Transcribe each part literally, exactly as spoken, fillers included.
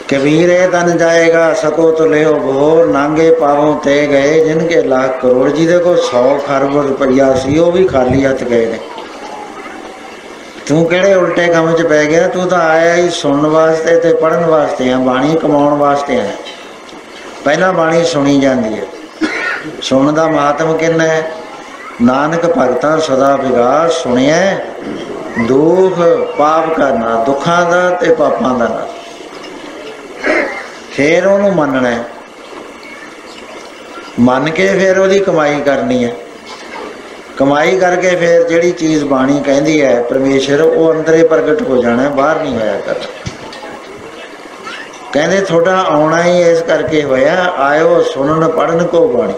कबीर ए तन जाएगा सको तो ले भोर, नांगे पावों ते गए जिनके लाख करोड़। जी देखो सौ खरब रुपया सी वो भी खाली हथ गए ने। तू किहड़े उल्टे काम च पै गया? तू तो आया ही सुनने वास्ते ते पढ़न वास्ते है, बाणी कमाउण वास्ते है। पहला बाणी सुनी जाती है, सुन का महात्म किन्ना है? नानक भगतां सदा विगास, सुनिया दुख पाप करना, दुखा का ते पापां का ना, फिर उन्होंने मनना है, मन के फिर वो कमाई करनी है। कमाई करके फिर जिहड़ी चीज़ बाणी कहती है परमेश्वर वो अंदरे प्रगट हो जाना है, बाहर नहीं होया कर। कहते थोड़ा आना ही इस करके होया, आयो सुनन पढ़न को बाणी।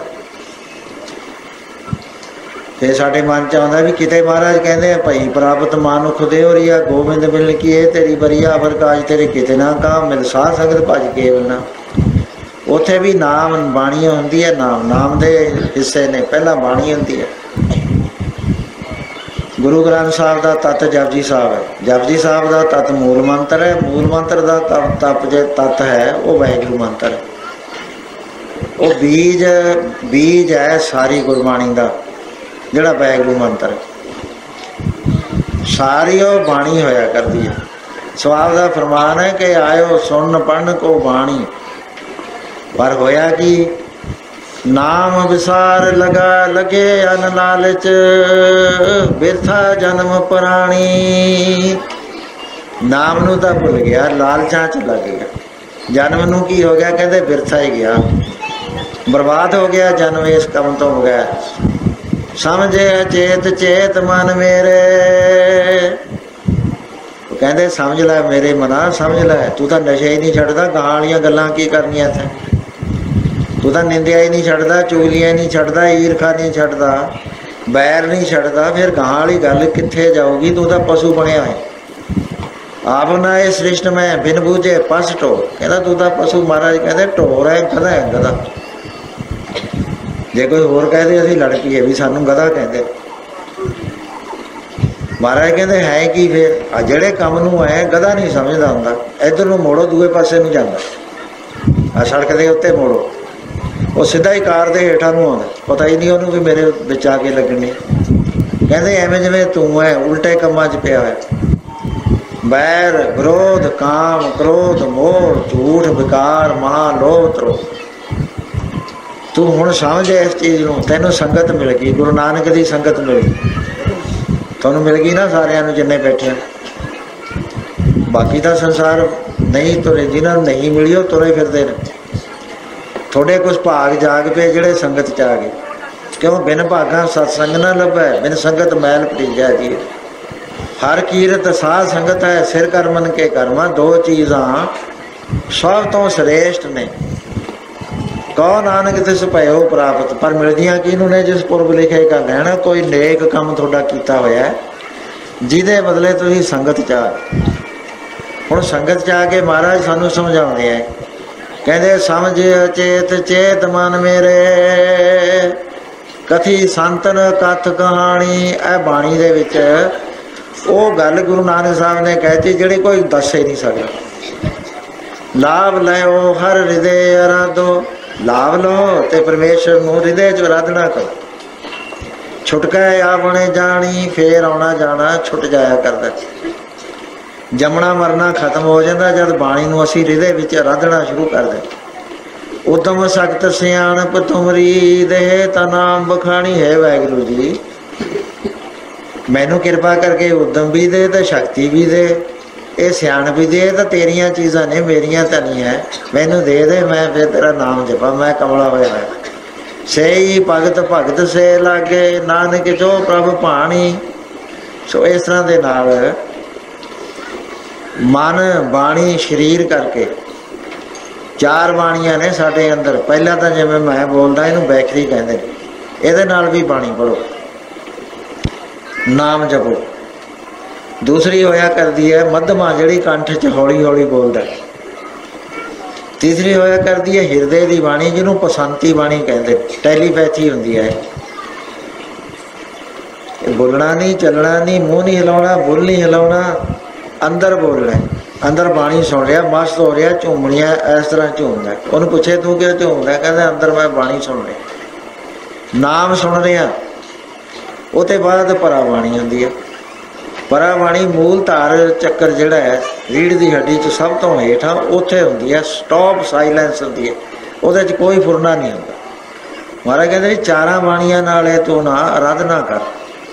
फिर साढ़े मन च आता भी किते महाराज कहते हैं भाई प्राप्त मानुख दे हो रिया गोबिंद मिल की है तेरी बरिया अवर काज तेरे किते ना का मिल साध संगत भज केवल ना। उत्थे भी नाम बाणी होंदी है, नाम नाम दे हिस्से ने, पहला बाणी होंदी है। गुरु ग्रंथ साहब का तत्त जपजी साहब है, जपजी साहब का तत्त मूल मंत्र है, मूल मंत्र का तप तप जो तत्त है वो वाहिगुरू मंत्र है। वो बीज बीज है सारी गुरबाणी का जिहड़ा वाहिगुरू मंत्र सारी वो बाणी होया करती है। स्वाब का फरमान है कि आयो सुन पढ़न को बाणी, पर होया कि नाम विसार लगा लगे अन लालच बिरथा जन्म प्राणी। नाम नू तो भुल गया, लालचा च लग गया, जन्म नू की हो गया? कहते बिरथा ही गया, बर्बाद हो गया जन्म इस कम तो बगैर। समझे चेत चेत मन मेरे, कहते समझ लै मेरे मना समझ लै, तू तो नशे ही नहीं छड्डदा, गां वालियां गल्लां की करनियां इत्थे? तू तो निंदिया ही नहीं छड्डदा, चुगलियां ही नहीं छड्डदा, ईरखा नहीं छड्डदा, बैर नहीं छड्डदा, फिर गां वाली गल कित्थे जाऊगी? तू तो पशु बनिया है। आप ना ये सृष्ट में बिन बूझे पस ढो, कहता तू तो पशु, महाराज कहते ढोर है, गधा है गधा। जे कोई होर कहते असीं लड़ पईए भी सानू गधा कहते, महाराज कहते है कि फिर आ जिहड़े काम नूं है गधा नहीं समझदा हुंदा, इधर नूं मोड़ो दूए पासे नूं जांदा, आ सड़क दे उत्ते मोड़ो, वो सीधा ही कार दे हेठां नूं आउंदा, पता ही नहीं उहनूं भी मेरे विच आ के लगणी। कहते एवें जिवें तूं है उल्टे कामां च पिया होया, बैर विरोध काम क्रोध मोह झूठ विकार महालोभ त्रोह। तू हुण समझ इस चीज़ नूं, तैनूं संगत मिल गई, गुरु नानक की संगत मिल गई, तुहानूं मिल गई ना सारियां नूं जिन्ने बैठे। बाकी तो संसार नहीं तुरे, जिन्होंने नहीं मिली वो तुरे फिरते हैं। थोड़े कुछ भाग जाग पे जिहड़े संगत च आ गए, क्यों बिन भागा सत्संग न लभै, बिन संगत मैल भतीजा जी। हर कीरत साध संगत है, सिर कर मन के कर्मा, दो चीज़ां सब तो श्रेष्ठ ने। कहो नानक तिस भयो प्राप्त, पर मिलदियां किनू ने? जिस पुरब लिखे का लैना कोई नेक काम थोड़ा कीता होया जिहदे बदले तुसीं संगत च आ। हुण संगत च आके महाराज सानू समझाउंदे हैं, कहंदे समझ चेत चेत मन मेरे, कथी संतन कथ कहानी। ए बाणी दे विच वो गल गुरु नानक साहब ने कहती जिहड़ी कोई दस ही नहीं सकदा। लाभ लयो हर हृदय आराधो, लाभ लो ते परमेश्वर नूं हृदय च आराधना करो। छुटका आवणे जानी, फिर आना जाना छुट जाया करदा, जमना मरना खत्म हो जाता जब बाणी नूं असीं हृदय विच आराधना शुरू कर दे। उदम सख्त सियाणप तुमरी देह ता नाम बखाणी है। वाहिगुरू जी मैनू किरपा करके उदम भी दे तो शक्ति भी दे, ये सियाण भी दे, तो तेरिया चीज़ां ने मेरिया तो नहीं है, मैनू दे दे, मैं फिर तेरा नाम जपा, मैं कमला होया है। सही भगत भगत से लागे, नानक जो प्रभ भाणी। सो इस तरह के नाल मन बाणी शरीर करके चार बाणियां ने साडे अंदर। पहला तो जिवें मैं बोलदा इहनूं बैखरी कहंदे ने, इहदे नाल भी बाणी पढ़ो, नाम जपो। दूसरी होया करती है मध्यमा जिहड़ी कंठ च हौली हौली बोलदा। तीसरी होया करती है हिरदे की बाणी जिन्हों पसंती बाणी कहते, टैलीपैथी होंदी है। बोलना नहीं चलना नहीं, मुँह नहीं हिलाउणा, बुल नहीं हिलाउणा, अंदर बोलना अंदर बाणी सुन रहा, मस्त हो रहा, झूमणिया इस तरह झूमदा। उन्होंने पूछे तू क्यों झूमदा? कहता अंदर मैं बाणी सुन रहा, नाम सुन रहा। उसते बाद परा बाणी आती है। परा बाणी मूल धार चक्कर जिहड़ा है रीढ़ की हड्डी च सब तो हेठ उत्थे हुंदी है, स्टॉप साइलेंस हुंदी है, उहदे च कोई फुरना नहीं होंदा। महाराज कहते चारां बाणियां नाल तू ना आराधना कर।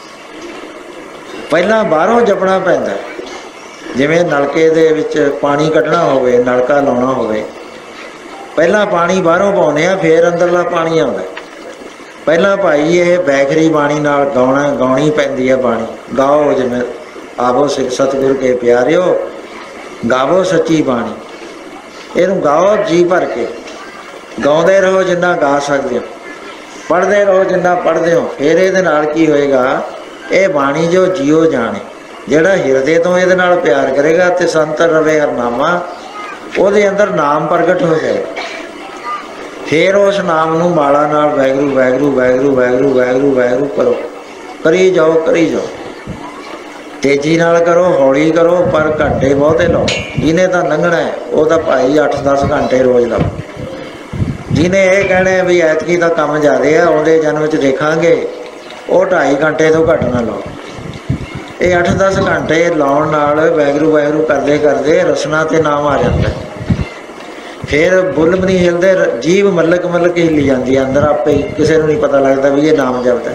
पहला बाहरों जपना पैंदा, जिवें नलके दे विच पानी कढ़ना होवे, नलका लाउणा होवे, पहला पानी बाहरों पाउने आ, फिर अंदरला पानी आउंदा। पहला भाई ये बैखरी बाणी नाल गाउणा गाउणी पैंदी है बाणी। गाओ जिवें आवो सिख सतगुर के प्यारिओ, गावो सच्ची बाणी। इहनूं गाओ जी भर के, गाउंदे रहो जिन्ना गा सकदे हो, पढ़दे रहो जिन्ना पढ़दे हो। फिर इहदे नाल की होएगा, ये बाणी जो जियो जाने, जिहड़ा हिरदे तो इहदे नाल प्यार करेगा ते संतर रवे हरनामा, ਉਹਦੇ अंदर नाम प्रगट हो जाए। फिर उस नाम नूं माला नाल वैगरू वैगरू वैगरू वैगरू वैगरू वैगरू करो, करी जाओ करी जाओ, तेजी नाल करो, हौली करो, पर घंटे बहुते लाओ। जिन्हें तो लंघना है वो तो भाई अठ दस घंटे रोज़ लाओ। जिन्हें ये कहना है भी ऐतकी का काम ज़्यादा है, आउंदे जन्म च देखांगे, वो ढाई घंटे तो घट ना लाओ। ये अठ दस घंटे लाउण नाल वैगरू वैगरू करते करते रसना ते नाम आ जाता है। फिर बुल भी नहीं हिलते, जीव मलक मलक हिली जाती है अंदर आपे ही, किसी को नहीं पता लगता भी ये नाम जपदा।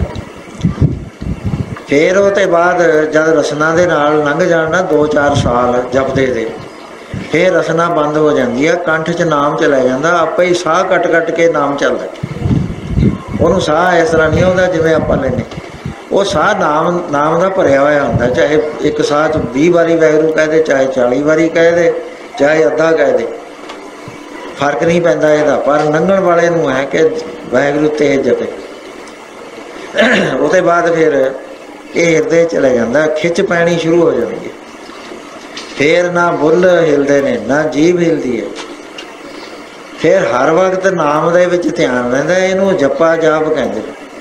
फिर उसते बाद जब रसना दे नाल लंघ जाना दो चार साल जपदे दे, फिर रसना बंद हो जाती है, कंठ च नाम चला जाता, आपे ही साह कट कट के नाम चलता। उन्होंने साह इस तरह नहीं आता जिवें आपां लैंदे, वो साह नाम नाम का भरिया होया हुंदा। चाहे एक साह च बीस बारी वैगरू कह दे, चाहे चाली बारी कह दे, चाहे अद्धा कह दे, फर्क नहीं पैंदा इहदा। पर लंघण वाले नूं है कि वैगरू तेज जपे। उसते बाद फिर ये हिरदे चले जाता, खिच पैनी शुरू हो जाती है। फिर ना बुल हिलते ने, ना जीभ हिलती है। फिर हर वक्त नाम दे विच ध्यान रहिंदा। इहनूं जपा जाप कहंदे।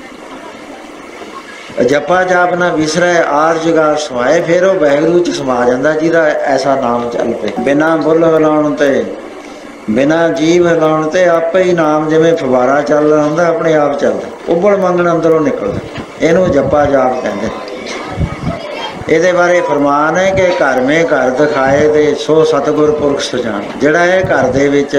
जपा जाप ना विसरै आद जगार समाए, फिर वह वैगरू च समा जाता जिहदा ऐसा नाम चल पे। बिना बुल हिलाउण ते, बिना जीव हिलाउण ते आपे ही नाम जिवें फवारा चल रहा हुंदा अपने आप चलदा, उबल मंगण अंदरों निकलदा। इहनूं जपा जाप कहंदे। ਇਹਦੇ बारे फरमान है कि घर में घर दिखाए दे सो सतगुर पुरख सजान। जिहड़ा है घर दे विच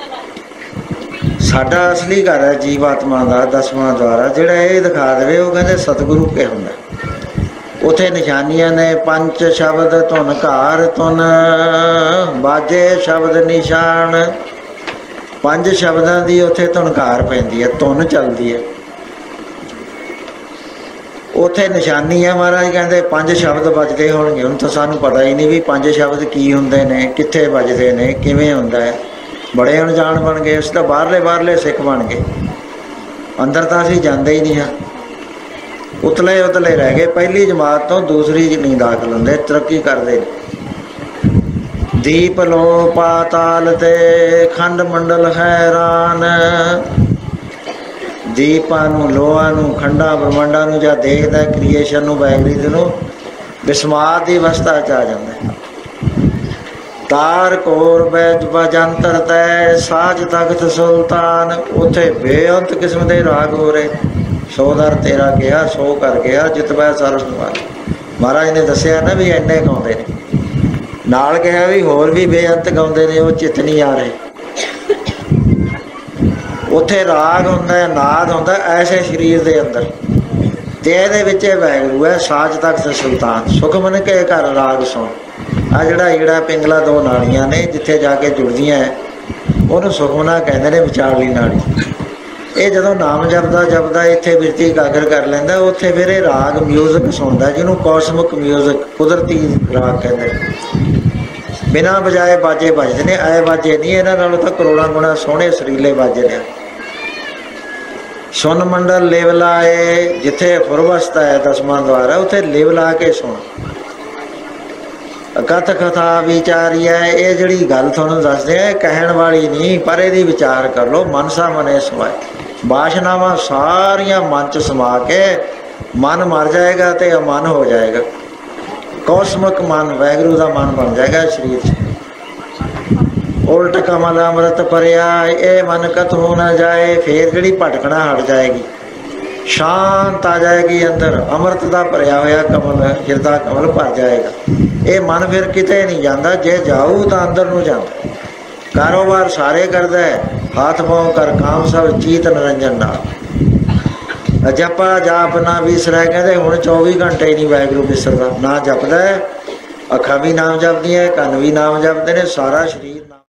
साडा असली घर है जीवात्मा का दसवां द्वारा, जिहड़ा ये दिखा देवे वो कहते सतगुरु के हुंदा। उत्थे निशानियां ने पंच शब्द धुन घर धुन बाजे शब्द निशान। पंज शब्दां दी उत्थे धुनकार पैंदी है, धुन चलती है, उत्थे निशानी है। महाराज कहते पंज शब्द बजते होणगे। हुण तो सानू पता ही नहीं भी पंज शब्द की हुंदे ने, कित्थे बजते ने, किवें हुंदा है। बड़े अणजान बन गए, असीं तां बाहरले बाहरले सिख बन गए, अंदर तो असीं जांदे ही नहीं हाँ, उतले उतले रह गए। पहली जमात तो दूसरी नहीं दाखल होंदे, तरक्की करते। दीप लो पाताल ते खंड मंडल हैरान। दीपां नूं, लोहां नूं, खंडां ब्रह्मांडां नूं जां देखदा क्रिएशन नूं, वैगरीत नूं विस्माद की अवस्था च आ जांदा है। तार कोर बैज बजंतर तै साज तख्त सुल्तान। उत्थे बेअंत किस्म के राग हो रहे। सौ दर तेरा गया सौ कर गया जितवै सर्व संभाल। महाराज ने दसिया ना भी इन्ने गाउंदे ने, नाल कहा भी होर भी बेअंत गाउंदे ने, वो चित नहीं आ रहे। उत्थे राग हुंदा, नाद हुंदा ऐसे शरीर दे अंदर, ते इहदे विच वैगरू है साज तख्त सुल्तान। सुख मन के घर राग सुन। आ जिहड़ा ईड़ा पिंगला दो नालियां ने जिथे जाके जुड़दियां है, उहनूं सुखमना कहंदे ने, विचारली नाली। ये जदों नाम जपदा जपदा इत्थे बिरती एकागर कर लैंदा, उत्थे फिर ये राग म्यूजिक सुनदा, जिहनूं कॉस्मिक म्यूजिक, कुदरती राग कहंदे। बिना बजाए बाजे बजदे ने, ऐ बाजे नहीं, इन्हां नालों तां करोड़ां गुणा सोहणे सरीले बाजे ने। सुन मंडल लेवलाए, जिथे फुरवस्ता है दसवां द्वार है, उत्थे लेवला के सुन। कथ कथा विचारी है, ये जिहड़ी गल तुहानूं दसदे आ कहण वाली नहीं, पर इहदी विचार कर लो। मनसा मने समाए, वासनावां सारियां मन च समा के मन मर जाएगा तो अमन हो जाएगा। कौसमक मन वैगरू का मन बन जाएगा शरीर। उल्ट कमल अमृत परिया ये मन कतहु न जाए। फिर जी भटकना हट जाएगी, शांत आ जाएगी अंदर, अमृत का भरिया होया कमल, हिरदा कमल भर जाएगा। ये मन फिर किते नहीं जाता, जे जाऊ तो अंदर नूं जाता। कारोबार सारे करता है, हाथ पाँव कर काम सब चीत निरंजन नाल। जपा जाप ना विसरै, कहते हुण चौबी घंटे ही नहीं वाहिगुरू विसरदा। ना जपदा है, अखा भी नाम जपदियां, कन भी नाम जपते ने, सारा शरीर